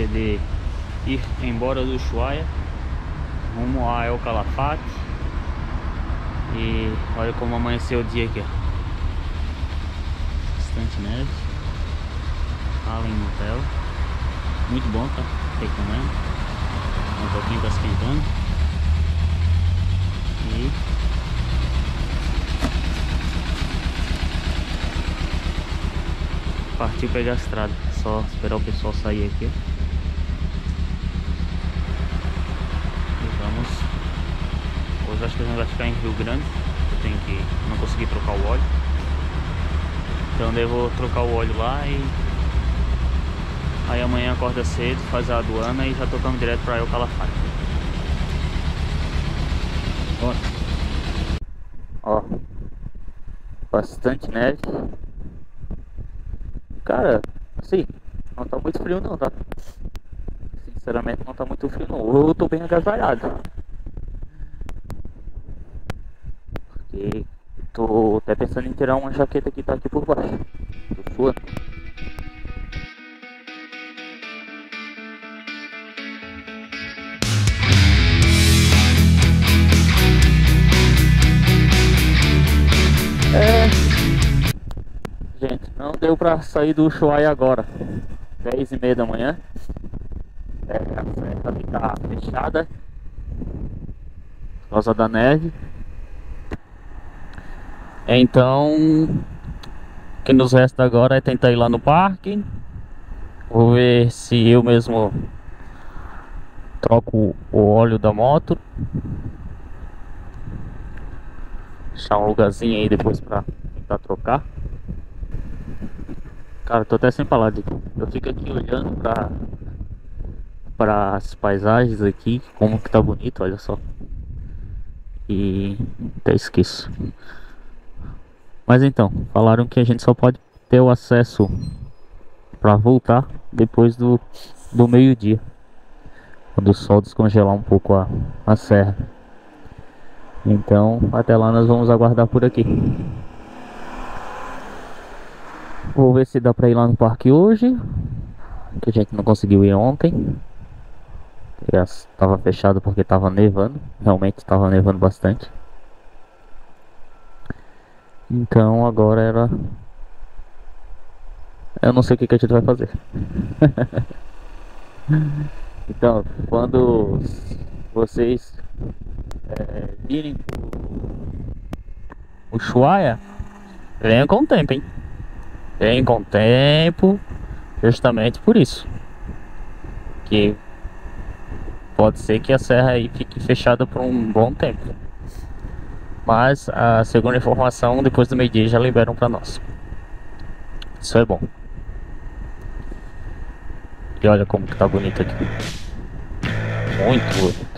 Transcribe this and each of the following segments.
de ir embora do Ushuaia rumo a El Calafate. E olha como amanheceu o dia aqui, ó. Bastante neve. Além Nutella. Muito bom, tá? Recomendo. Um pouquinho tá esquentando. E partiu pegar a estrada. Só esperar o pessoal sair aqui, ó. E vamos. Hoje acho que a gente vai ficar em Rio Grande. Eu não consegui trocar o óleo. Então devo trocar o óleo lá e aí amanhã acorda cedo, faz a aduana e já tocamos direto para El Calafate. Bora. Ó, bastante neve. Cara, assim, não tá muito frio não, tá? Sinceramente não tá muito frio não. Eu tô bem agasalhado. Porque tô até pensando em tirar uma jaqueta que tá aqui por baixo. Tô suando. Gente, não deu pra sair do Ushuaia agora. 10h30 da manhã. A serra ali tá fechada por causa da neve. Então, o que nos resta agora é tentar ir lá no parque. Vou ver se eu mesmo troco o óleo da moto. Deixar um lugarzinho aí depois pra tentar trocar. Cara, tô até sem palavras. Eu fico aqui olhando para as paisagens aqui, como que tá bonito, olha só. E até esqueço. Mas então, falaram que a gente só pode ter o acesso para voltar depois do meio-dia, quando o sol descongelar um pouco a serra. Então, até lá nós vamos aguardar por aqui. Vou ver se dá pra ir lá no parque hoje, que a gente não conseguiu ir ontem. Estava fechado porque estava nevando. Realmente estava nevando bastante. Então agora era... eu não sei o que a gente vai fazer. Então, quando vocês virem o Ushuaia, venham com tempo, hein? Venham com tempo, justamente por isso. Que pode ser que a serra aí fique fechada por um bom tempo. Mas a segunda informação, depois do meio-dia já liberam para nós. Isso é bom. E olha como que tá bonito aqui. Muito bonito.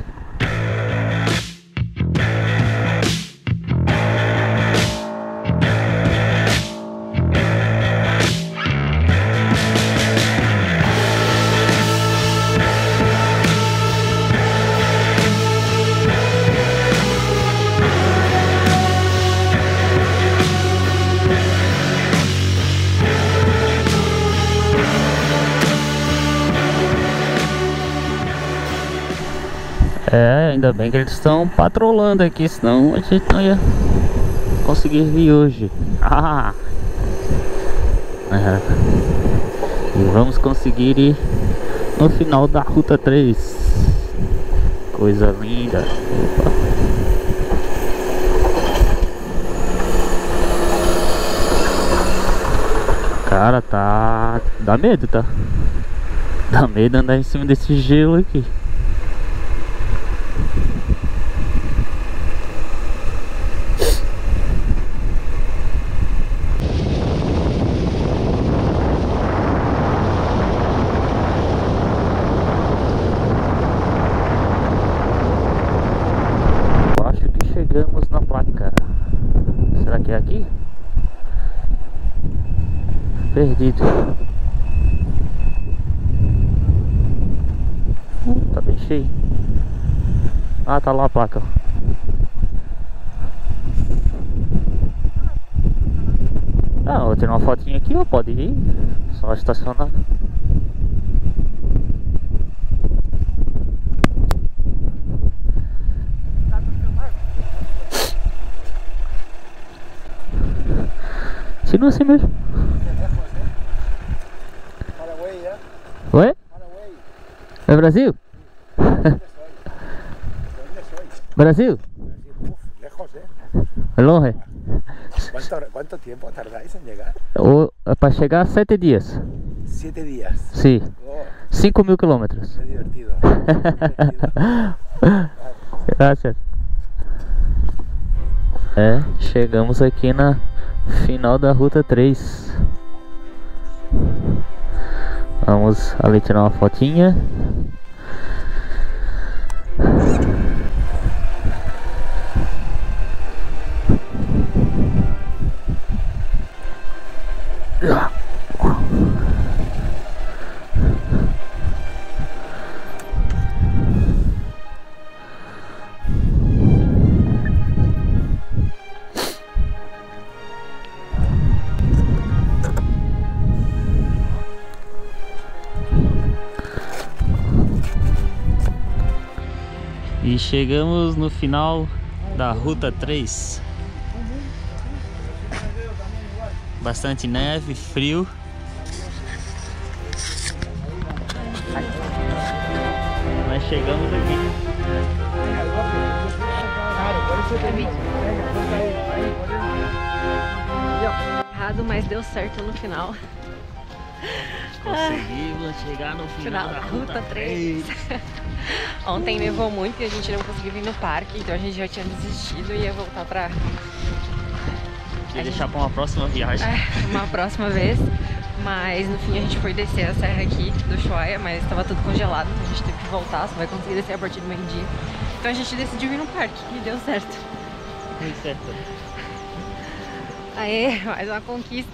Ainda bem que eles estão patrolando aqui, senão a gente não ia conseguir vir hoje. E vamos conseguir ir no final da Ruta 3. Coisa linda. Opa. Cara, tá... dá medo, tá? Dá medo andar em cima desse gelo aqui. Chegamos na placa. Será que é aqui? Perdido. Tá bem cheio. Ah, tá lá a placa. Ah, vou tirar uma fotinha aqui, ó. Pode ir. Só estacionar. continua assim mesmo. Oi? É Brasil? Brasil? É longe? ¿Cuánto tiempo tardáis en llegar? Para chegar 7 dias. 7 días. Sim. Oh, 5.000 quilômetros. qué divertido. Qué divertido. Graças. É, chegamos aqui na final da Ruta 3. Vamos ali tirar uma fotinha. E chegamos no final da Ruta 3. Bastante neve, frio. Mas chegamos aqui. Errado, mas deu certo no final. Conseguimos chegar no final da Ruta 3. Ontem nevou muito e a gente não conseguiu vir no parque, então a gente já tinha desistido e ia voltar pra... Queria deixar pra uma próxima viagem. Uma próxima vez. Mas no fim a gente foi descer a serra aqui do Ushuaia, mas estava tudo congelado, então a gente teve que voltar, só vai conseguir descer a partir do meio-dia. Então a gente decidiu vir no parque e deu certo. Deu certo. Aê, mais uma conquista.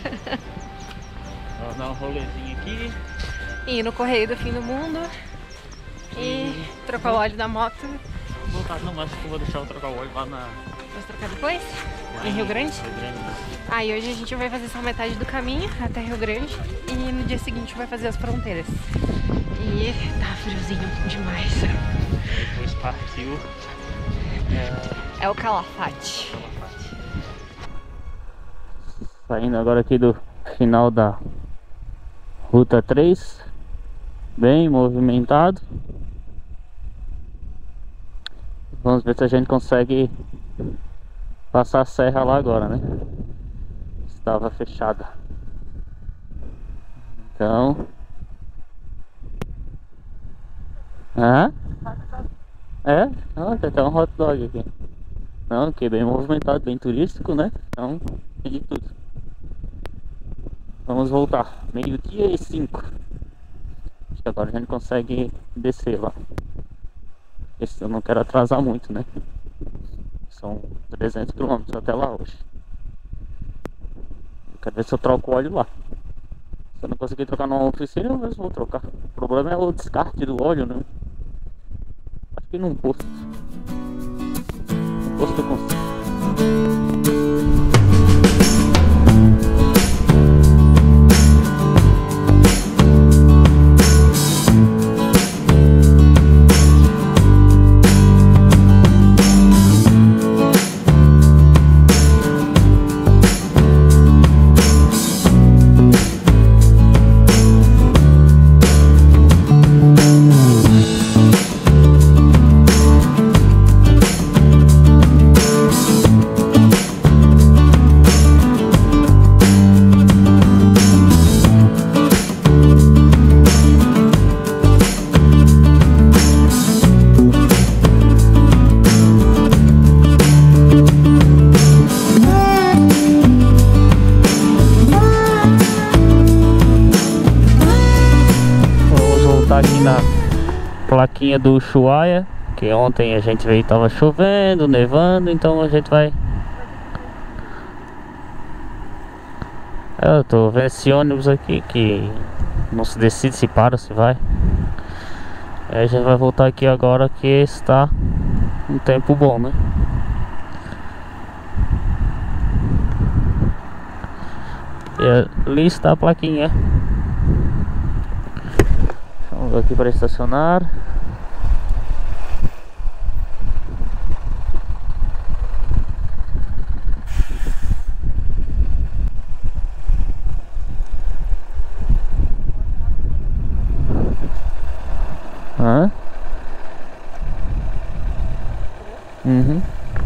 Vamos dar um rolezinho aqui. Ir no Correio do Fim do Mundo e trocar o óleo da moto. Vou voltar, não, acho que eu vou deixar eu trocar o óleo lá na... Vamos trocar depois? Em Rio Grande? Rio Grande. E hoje a gente vai fazer só metade do caminho até Rio Grande e no dia seguinte vai fazer as fronteiras. E tá friozinho demais. Depois partiu. É o Calafate. Saindo agora aqui do final da Ruta 3. Bem movimentado. Vamos ver se a gente consegue passar a serra lá agora, né? Estava fechada. Então... É? Não, tem até um hot dog aqui. Não, aqui é bem movimentado, bem turístico, né? Então, tem de tudo. Vamos voltar. 12h05. Acho que agora a gente consegue descer lá. Eu não quero atrasar muito, né? São 300 km até lá hoje. Quero ver se eu troco o óleo lá. Se eu não conseguir trocar numa oficina, eu mesmo vou trocar. O problema é o descarte do óleo, né? Acho que num posto. No posto eu consigo. Aqui na plaquinha do Ushuaia, que ontem a gente veio e tava chovendo, nevando, então a gente vai... Eu tô vendo esse ônibus aqui que não se decide se para ou se vai. Aí a gente vai voltar aqui agora que está um tempo bom, né? E ali está a plaquinha. Vamos aqui para estacionar. Hã? Uhum.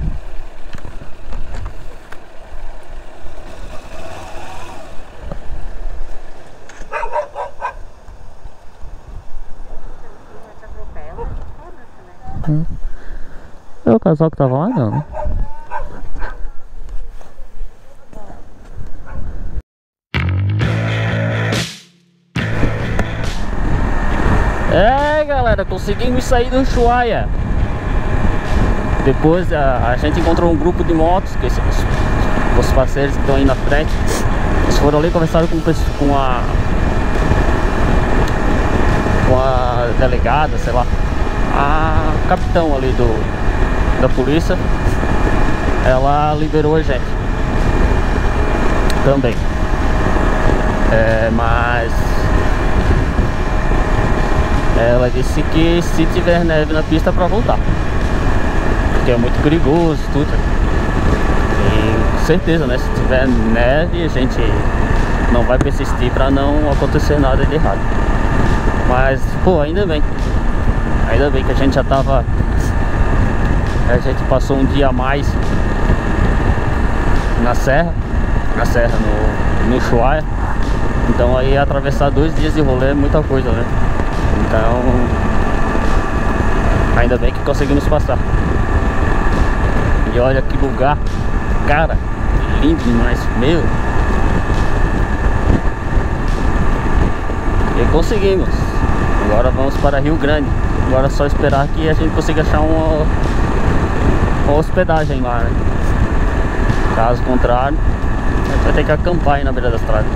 É o casal que tava lá, não, né? É, galera, conseguimos sair do Ushuaia. Depois a gente encontrou um grupo de motos, que são os parceiros que estão aí na frente. Eles foram ali, conversaram com a delegada, sei lá, a capitão ali da polícia. Ela liberou a gente também. Mas ela disse que se tiver neve na pista é pra voltar, porque é muito perigoso tudo. E com certeza, né, se tiver neve a gente não vai persistir pra não acontecer nada de errado. Mas, pô, ainda bem que a gente já tava... A gente passou um dia a mais na serra no Ushuaia. Então aí atravessar 2 dias de rolê é muita coisa, né? Então, ainda bem que conseguimos passar. E olha que lugar, cara, lindo demais, meu. E conseguimos. Agora vamos para Rio Grande. Agora é só esperar que a gente consiga achar uma hospedagem lá, né? Caso contrário, a gente vai ter que acampar aí na beira da estrada.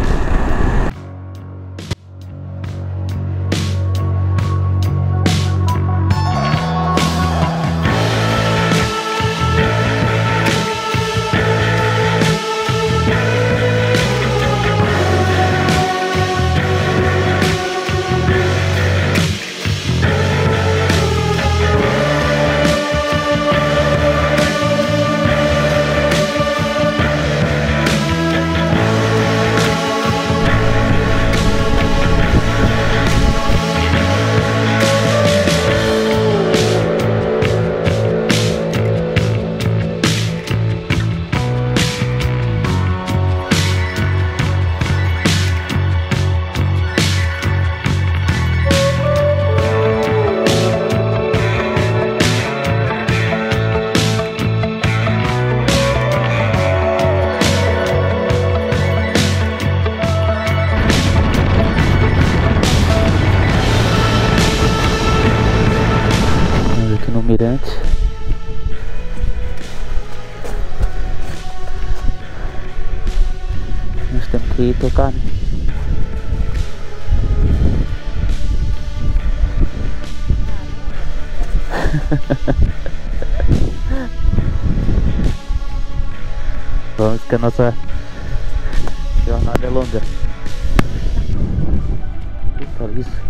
Mirante. Nós temos que ir tocar, né? Vamos que a nossa jornada é longa. Eita, isso.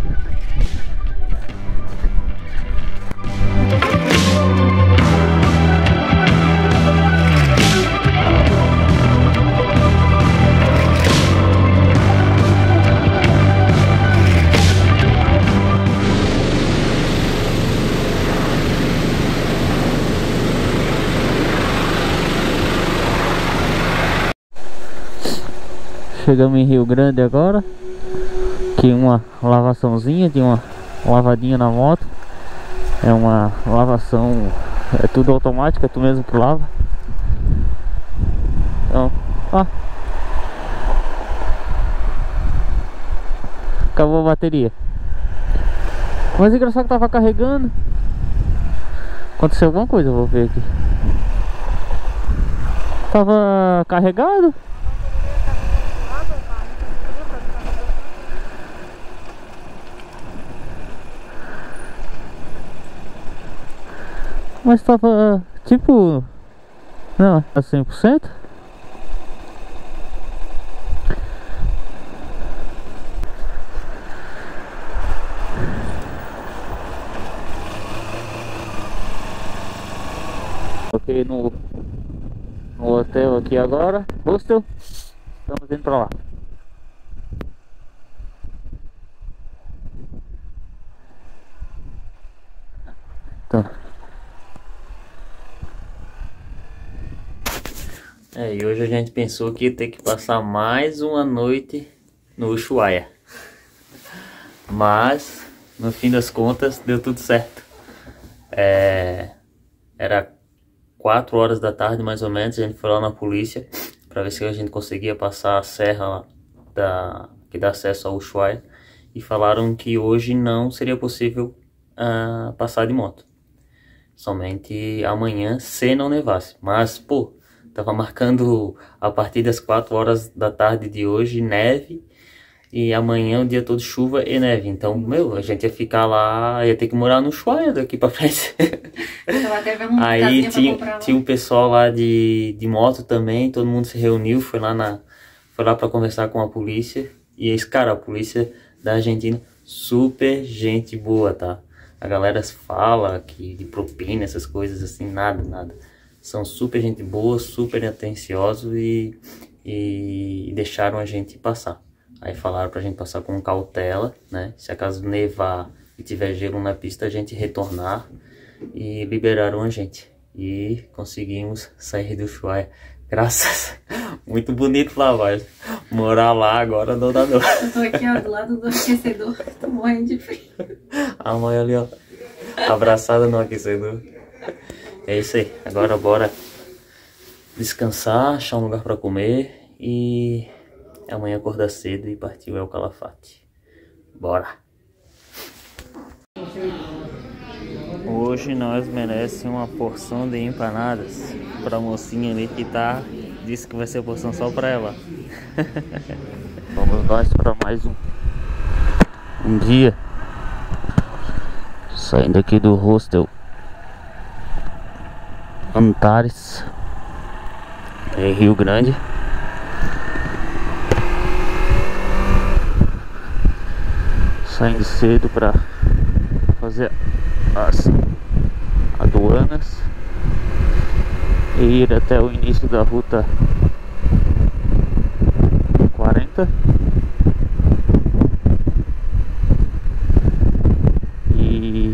Chegamos em Rio Grande agora. Aqui uma lavaçãozinha, de uma lavadinha na moto. É uma lavação, é tudo automático, é tu mesmo que lava. Então, ó, acabou a bateria. Mas engraçado que tava carregando. Aconteceu alguma coisa, eu vou ver aqui. Tava carregado. Mas tava tipo... Não, a 100%. Ok, no hotel aqui agora. Hostel. Estamos indo pra lá. Então. E hoje a gente pensou que ia ter que passar mais uma noite no Ushuaia. Mas, no fim das contas, deu tudo certo. Era 4 horas da tarde, mais ou menos, a gente foi lá na polícia para ver se a gente conseguia passar a serra lá que dá acesso ao Ushuaia. E falaram que hoje não seria possível passar de moto. Somente amanhã, se não nevasse. Mas, pô, tava marcando a partir das 4 horas da tarde de hoje neve. E amanhã o dia todo chuva e neve. Então, meu, a gente ia ficar lá, ia ter que morar no Ushuaia daqui pra frente. Aí tinha um pessoal lá de moto também, todo mundo se reuniu, foi lá pra conversar com a polícia. E esse cara, a polícia da Argentina, super gente boa, tá? A galera fala que de propina, essas coisas assim, nada. São super gente boa, super atenciosos e deixaram a gente passar. Aí falaram pra gente passar com cautela, né? Se acaso nevar e tiver gelo na pista, a gente retornar. E liberaram a gente. E conseguimos sair do Ushuaia. Graças. Muito bonito lá, mas morar lá agora não dá não. Eu tô aqui, ó, do lado do aquecedor. Tô morrendo de frio. A mãe ali, ó. Abraçada no aquecedor. É isso aí. Agora bora descansar, achar um lugar pra comer e amanhã acordar cedo e partir o El Calafate. Bora! Hoje nós merecemos uma porção de empanadas pra mocinha ali que disse que vai ser porção só pra ela. Vamos nós pra mais um dia. Saindo aqui do hostel Antares, em Rio Grande. Saindo cedo para fazer as aduanas e ir até o início da ruta 40 e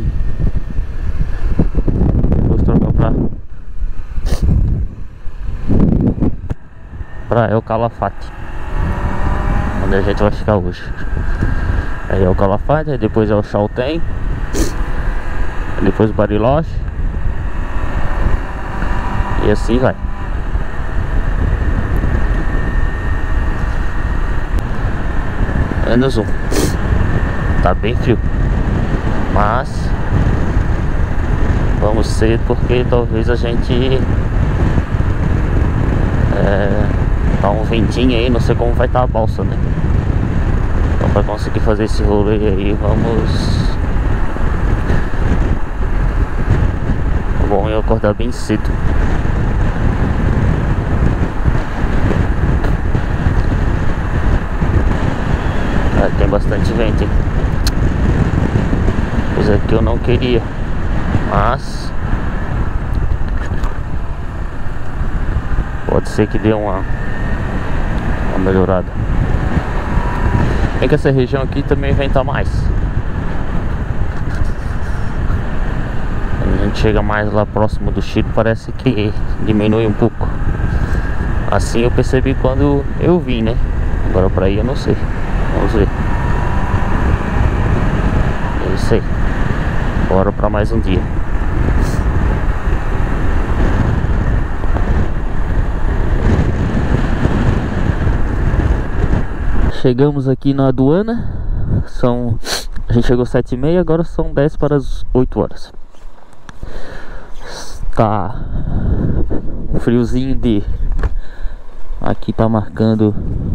depois trocar para El Calafate, onde a gente vai ficar hoje. Aí é o Calafate, aí depois é o Chaltén, depois Bariloche e assim vai. Menos um. Tá bem frio, mas vamos cedo porque talvez a gente tá um ventinho aí, não sei como vai estar a balsa, né? Então para conseguir fazer esse rolê aí, bom eu acordar bem cedo. Tem bastante vento, hein? Coisa que eu não queria, mas pode ser que dê uma melhorada. É que essa região aqui também venta mais. A gente chega mais lá próximo do Chile, parece que diminui um pouco. Assim eu percebi quando eu vim, né? Agora pra ir eu não sei. Vamos ver. É isso aí. Bora pra mais um dia. Chegamos aqui na aduana. A gente chegou às 7h30, agora são 10 para as 8 horas. Tá um friozinho aqui tá marcando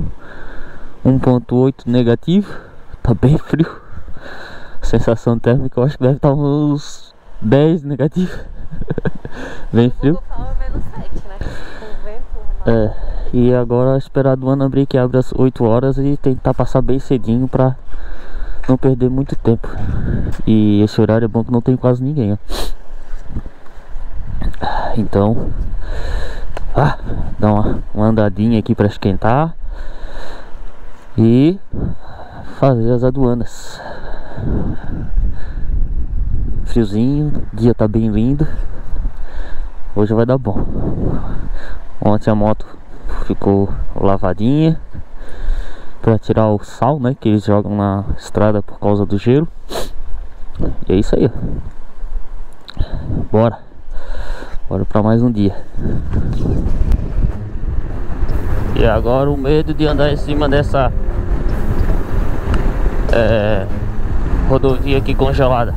1,8 negativo. Tá bem frio. Sensação térmica eu acho que deve estar uns 10 negativo. Bem frio. Menos 7, né? Com vento. E agora esperar a aduana abrir, que abre às 8 horas, e tentar passar bem cedinho pra não perder muito tempo. E esse horário é bom que não tem quase ninguém, ó. Então dá uma andadinha aqui pra esquentar e fazer as aduanas. friozinho, o dia tá bem lindo. Hoje vai dar bom. Ontem a moto ficou lavadinha pra tirar o sal, né, que eles jogam na estrada por causa do gelo. E é isso aí, ó. Bora pra mais um dia. E agora o medo de andar em cima dessa rodovia aqui congelada.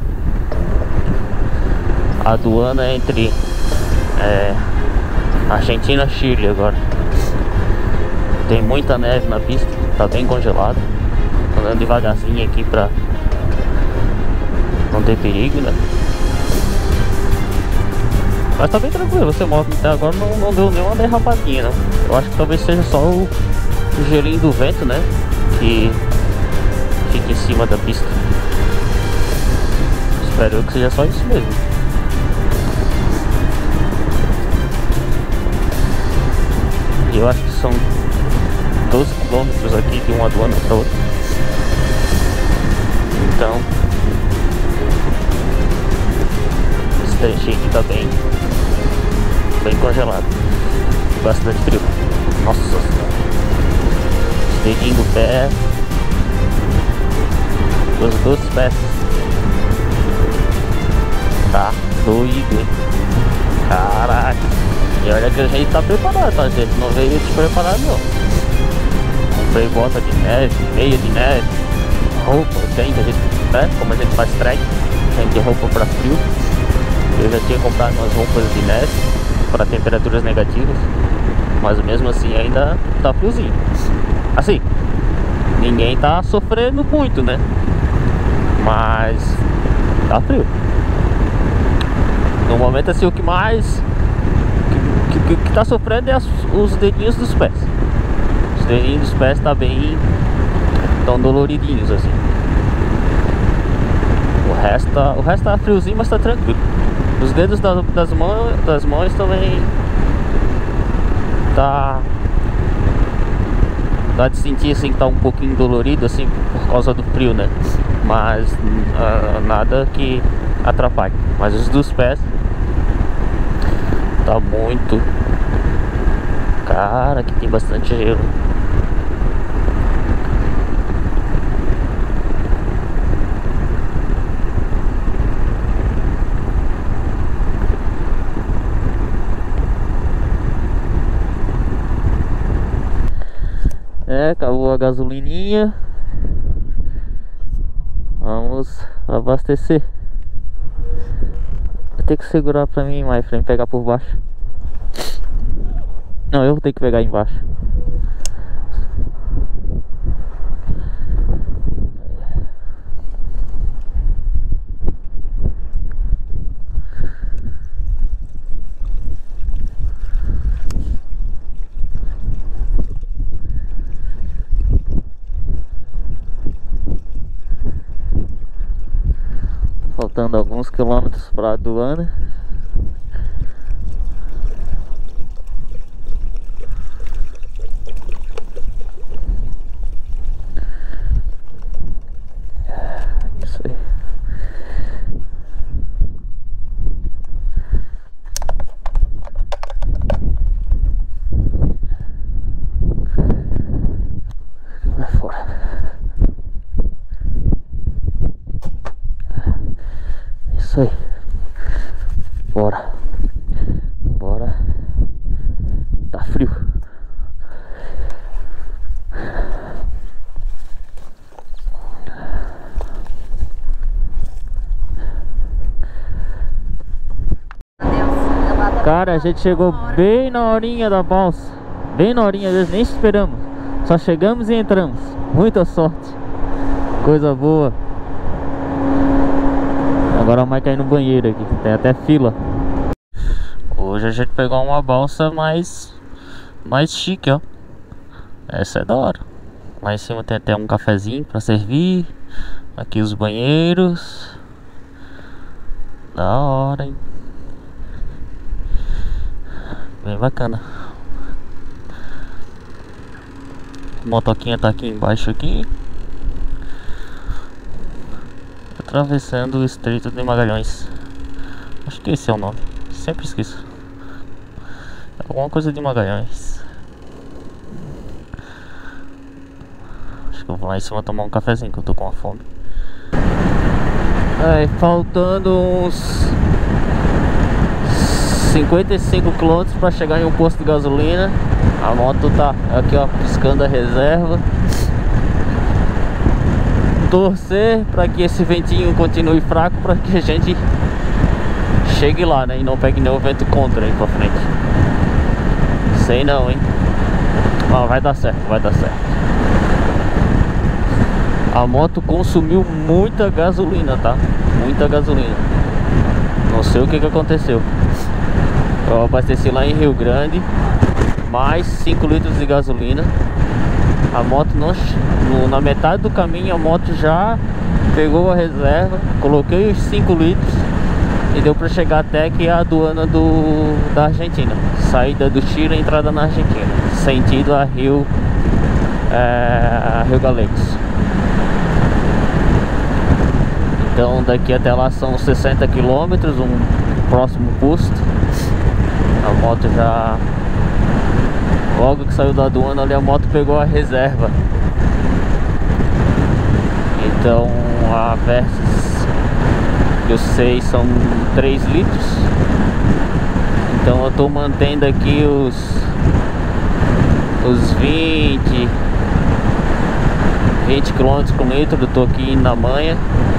A aduana é entre Argentina e Chile agora. Tem muita neve na pista, tá bem congelado. Andando devagarzinho aqui pra não ter perigo, né? Mas tá bem tranquilo, essa moto até agora não deu nenhuma derrapadinha, né? Eu acho que talvez seja só o gelinho do vento, né? Que fica em cima da pista. Espero eu que seja só isso mesmo. E eu acho que são 12 quilômetros aqui de uma aduana para outra. Então esse trechinho aqui tá bem congelado. Bastante frio. Nossa senhora. Os dedinhos do pé, os dois pés. Tá doido, hein? Caraca. E olha que a gente tá preparado, tá, gente? Não veio despreparado, não. Comprei bota de neve, meia de neve, roupa, tem que a gente, né? Como a gente faz trek, tem que ter roupa pra frio. Eu já tinha comprado umas roupas de neve para temperaturas negativas, mas mesmo assim ainda tá friozinho. Assim, ninguém tá sofrendo muito, né? Mas tá frio. No momento assim, o que mais que tá sofrendo é os dedinhos dos pés. Os dedinhos dos pés tá bem, tão doloridinhos assim. O resto tá friozinho, mas tá tranquilo. Os dedos das mãos também tá de sentir assim que tá um pouquinho dolorido assim por causa do frio, né? Mas nada que atrapalhe. Mas os dos pés tá muito. Cara, aqui tem bastante gelo. Acabou a gasolininha. Vamos abastecer. Vai ter que segurar pra mim, my friend, pegar por baixo. Não, eu vou ter que pegar embaixo. Faltando alguns quilômetros para a aduana. Isso aí. Vai fora. Isso aí. Bora. Tá frio. Cara, a gente chegou bem na horinha da balsa. Bem na horinha mesmo, nem esperamos. Só chegamos e entramos. Muita sorte. Coisa boa. Agora vai cair no banheiro aqui, tem até fila. Hoje a gente pegou uma balsa mais chique, ó. Essa é da hora. Lá em cima tem até um cafezinho pra servir. Aqui os banheiros. Da hora, hein? Bem bacana. A motoquinha tá aqui embaixo aqui. atravessando o Estreito de Magalhães. Acho que esse é o nome, sempre esqueço. Alguma coisa de Magalhães. Acho que eu vou lá em cima tomar um cafezinho, que eu tô com uma fome. Aí, faltando uns 55 km para chegar em um posto de gasolina. A moto tá aqui, ó, piscando a reserva. Torcer para que esse ventinho continue fraco, para que a gente chegue lá, né? E não pegue nenhum vento contra aí pra frente. Sei não, hein? Mas vai dar certo, vai dar certo. A moto consumiu muita gasolina, tá? Muita gasolina. Não sei o que aconteceu. Eu abasteci lá em Rio Grande, mais 5 litros de gasolina. A moto na metade do caminho a moto já pegou a reserva. Coloquei os 5 litros e deu para chegar até aqui a aduana da Argentina. Saída do Chile e entrada na Argentina, sentido a Rio Gallegos. Então daqui até lá são 60 km, um próximo posto. A moto já, logo que saiu da aduana ali, a moto pegou a reserva. Então a Versys que eu sei são 3 litros. Então eu tô mantendo aqui os 20 km por litro. Eu tô aqui na manha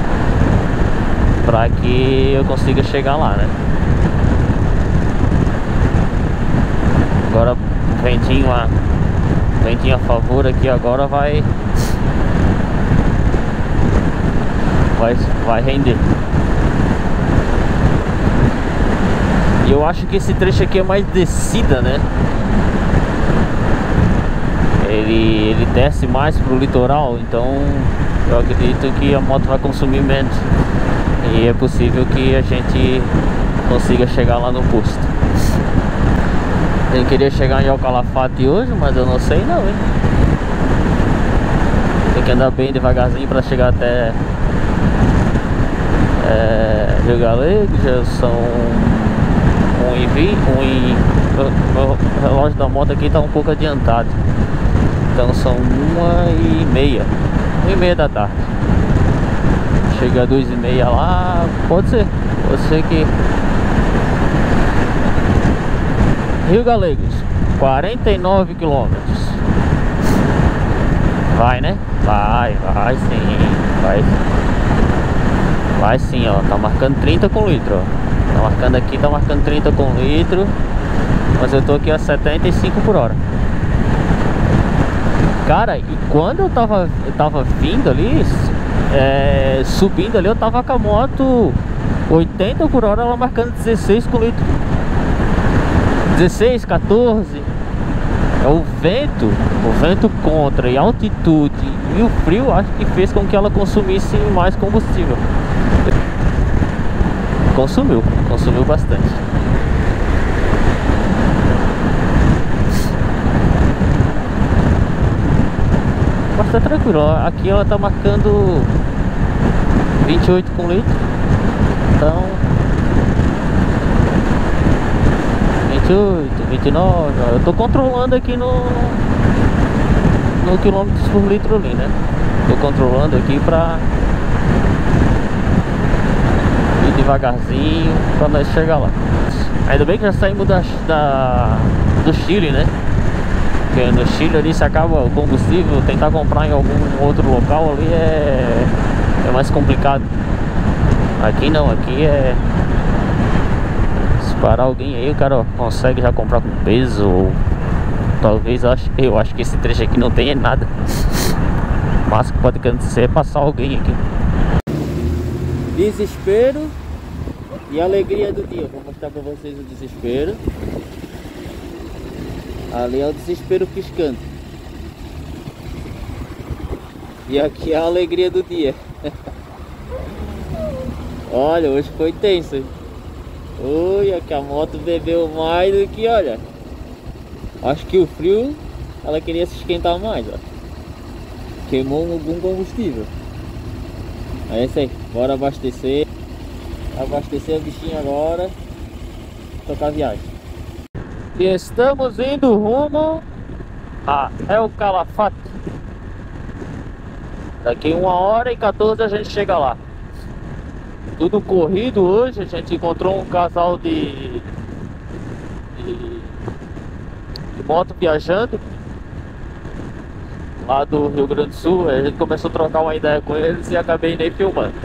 para que eu consiga chegar lá, né? Agora ventinho a favor aqui, agora vai render. E eu acho que esse trecho aqui é mais descida, né? Ele desce mais pro litoral, então eu acredito que a moto vai consumir menos. E é possível que a gente consiga chegar lá no posto. Eu queria chegar em Alcalafate hoje, mas eu não sei não, hein? Tem que andar bem devagarzinho para chegar até Rio Gallegos. Já são 1h20. Meu relógio da moto aqui tá um pouco adiantado. Então são 1h30. 1h30 da tarde. Chega a 2h30 lá. Pode ser que Rio Gallegos, 49 km. Vai, né? Vai sim. Vai sim, ó. Tá marcando 30 com litro, ó. Tá marcando aqui, tá marcando 30 com litro. Mas eu tô aqui a 75 por hora. Cara, e quando eu tava vindo ali, subindo ali, eu tava com a moto 80 por hora, ela marcando 16 com litro. 16, 14. É o vento contra e a altitude e o frio, acho que fez com que ela consumisse mais combustível. Consumiu bastante. Mas tá tranquilo, ó. Aqui ela tá marcando 28 com litro. Então 28, 29, eu tô controlando aqui no quilômetros por litro ali, né? Tô controlando aqui pra ir devagarzinho pra nós chegar lá. Ainda bem que já saímos do Chile, né? Porque no Chile ali se acaba o combustível, tentar comprar em algum outro local ali é mais complicado. Aqui não, aqui é... Parar alguém aí, o cara consegue já comprar com peso, ou talvez, eu acho que esse trecho aqui não tem nada. Mas que pode acontecer é passar alguém aqui. Desespero e alegria do dia. Vou mostrar pra vocês o desespero. Ali é o desespero piscando. E aqui é a alegria do dia. Olha, hoje foi tenso, hein? Olha que a moto bebeu mais do que, olha. Acho que o frio, ela queria se esquentar mais, ó. Queimou algum combustível. É isso aí, bora abastecer. Abastecer a bichinha agora. Tocar a viagem. E estamos indo rumo a El Calafate. Daqui 1h14 a gente chega lá. Tudo corrido hoje, a gente encontrou um casal de moto viajando lá do Rio Grande do Sul. A gente começou a trocar uma ideia com eles e acabei nem filmando.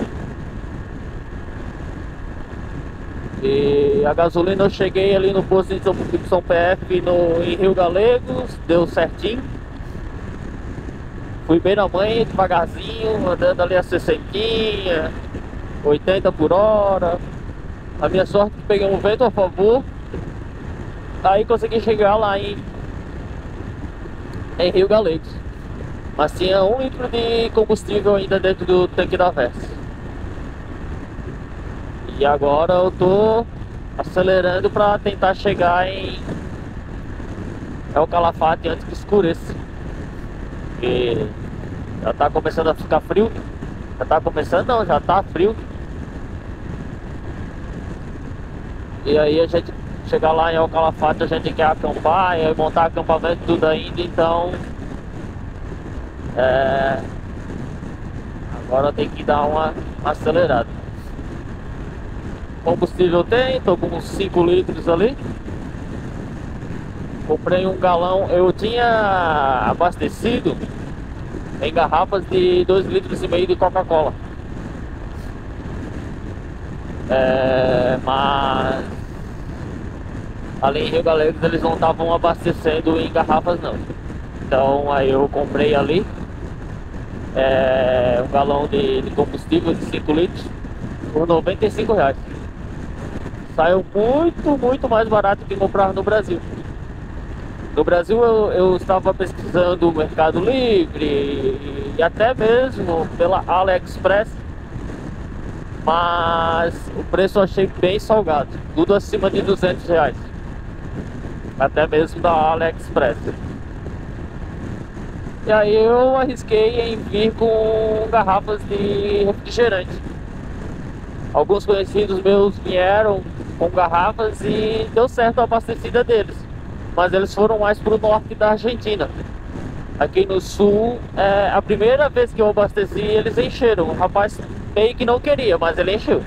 E a gasolina eu cheguei ali no posto de São PF em Rio Galegos, deu certinho. Fui bem na manhã, devagarzinho, andando ali a 60, 80 por hora. A minha sorte é que peguei um vento a favor. Aí consegui chegar lá em Rio Galegos. Mas tinha 1 litro de combustível ainda dentro do tanque da Versa. E agora eu tô acelerando para tentar chegar em El Calafate antes que escureça. Porque já tá começando a ficar frio. Já tá começando não, já tá frio. E aí a gente chegar lá em El Calafate, a gente quer acampar e montar acampamento tudo ainda, então agora tem que dar uma acelerada. Combustível tem, tô com uns 5 litros ali. Comprei um galão, eu tinha abastecido em garrafas de 2,5 litros de Coca-Cola. Mas ali em Rio Galegos eles não estavam abastecendo em garrafas não. Então aí eu comprei ali um galão de combustível de 5 litros por R$ 95. Saiu muito mais barato que comprar no Brasil. No Brasil eu estava pesquisando o Mercado Livre e até mesmo pela AliExpress, mas o preço eu achei bem salgado, tudo acima de R$ 200, até mesmo da AliExpress. E aí eu arrisquei em vir com garrafas de refrigerante. Alguns conhecidos meus vieram com garrafas e deu certo a abastecida deles, mas eles foram mais para o norte da Argentina. Aqui no sul, a primeira vez que eu abasteci, eles encheram. O rapaz meio que não queria, mas ele encheu.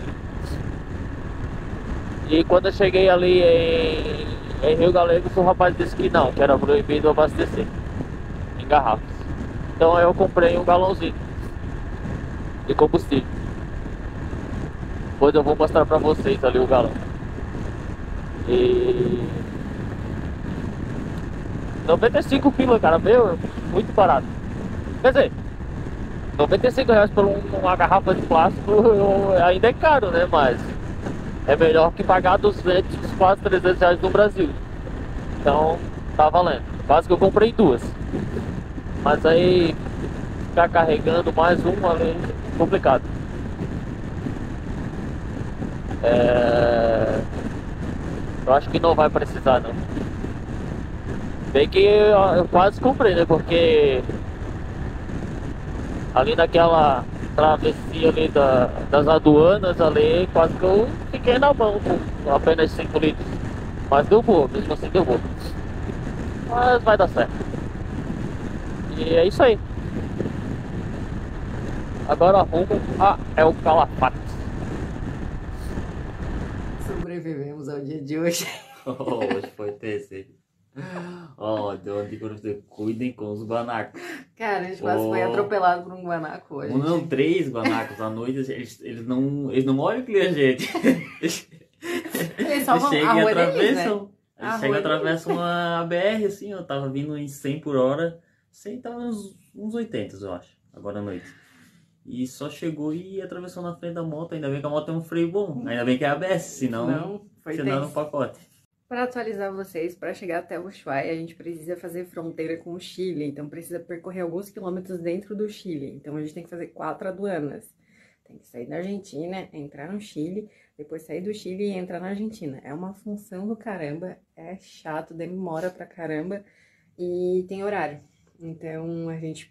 E quando eu cheguei ali em Rio Galegos, o rapaz disse que não, que era proibido abastecer em garrafas. Então eu comprei um galãozinho de combustível. Depois eu vou mostrar pra vocês ali o galão. E 95 pila, cara, meu, muito barato. Quer dizer, R$ 95 por uma garrafa de plástico ainda é caro, né? Mas é melhor que pagar 200, quase R$ 300 no Brasil. Então, tá valendo. Quase que eu comprei duas. Mas aí, ficar carregando mais uma ali, complicado. Eu acho que não vai precisar, não. Bem que eu quase comprei, né? Porque ali naquela travessia ali das aduanas ali, quase que eu fiquei na mão com apenas 5 litros. Mas deu boa, mesmo assim deu boa. Mas vai dar certo. E é isso aí. Agora rumo a El Calafate. Sobrevivemos ao dia de hoje. Hoje foi terceiro. Ó, deu uma dica pra você. Cuidem com os guanacos. Cara, a gente quase foi atropelado por um guanaco hoje. Não, 3 guanacos à noite, eles não olham que a gente. Eles salvam chegam a e rua deles, né? atravessam. Eles chegam e atravessam uma BR, assim, eu tava vindo em 100 por hora. 100 tava uns 80, eu acho, agora à noite. E só chegou e atravessou na frente da moto. Ainda bem que a moto tem um freio bom. Ainda bem que é ABS, senão no pacote. Para atualizar vocês, para chegar até o Ushuaia, a gente precisa fazer fronteira com o Chile. Então precisa percorrer alguns quilômetros dentro do Chile. Então a gente tem que fazer 4 aduanas. Tem que sair da Argentina, entrar no Chile, depois sair do Chile e entrar na Argentina. É uma função do caramba, é chato, demora pra caramba e tem horário. Então a gente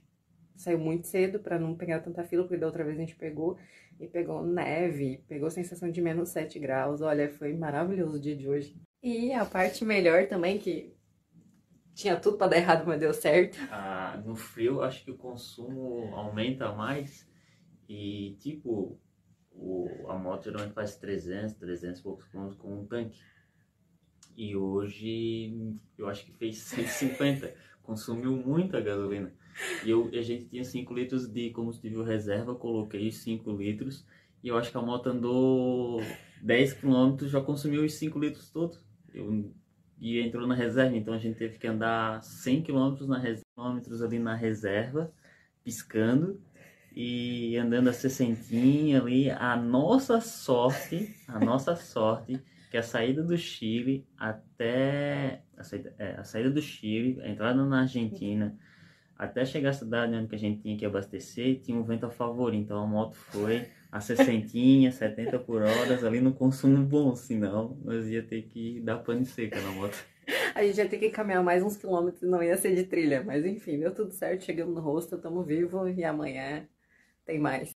saiu muito cedo pra não pegar tanta fila, porque da outra vez a gente pegou e pegou neve, pegou sensação de -7 graus. Olha, foi maravilhoso o dia de hoje. E a parte melhor também, que tinha tudo pra dar errado, mas deu certo. No frio, acho que o consumo aumenta mais e, tipo, a moto geralmente faz 300 e poucos quilômetros com um tanque. E hoje, eu acho que fez 150, consumiu muita gasolina. E a gente tinha 5 litros de combustível reserva, coloquei os 5 litros e eu acho que a moto andou 10 quilômetros, já consumiu os 5 litros todos. E entrou na reserva, então a gente teve que andar 100 quilômetros ali na reserva, piscando e andando a 60 ali. A nossa sorte, que a saída do Chile até a saída do Chile, a entrada na Argentina, até chegar à cidade onde que a gente tinha que abastecer, tinha um vento a favor, então a moto foi a 60, 70 por hora, ali no consumo bom, senão nós ia ter que dar pane seca na moto. A gente ia ter que caminhar mais uns quilômetros e não ia ser de trilha, mas enfim, deu tudo certo, chegamos no hostel, tamo vivo e amanhã tem mais.